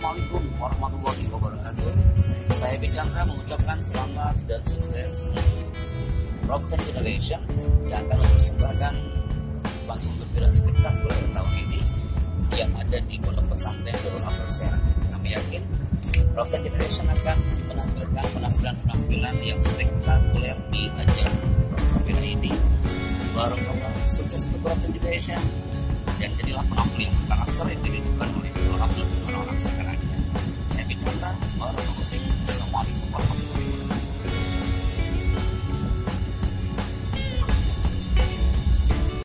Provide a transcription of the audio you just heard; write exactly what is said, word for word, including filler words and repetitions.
Assalamualaikum warahmatullahi wabarakatuh. Saya B. Chandra mengucapkan selamat dan sukses untuk Rock ten Generation yang akan mempersembahkan panggung gembira spektakuler tahun ini yang ada di Pondok Pesantren Darul Akhbar Serang. Kami yakin Rock ten Generation akan menampilkan penampilan-penampilan yang spektakuler di ajang gembira ini. Barokallah, sukses untuk Rock ten Generation dan jadilah penampil yang karakter yang dirindukan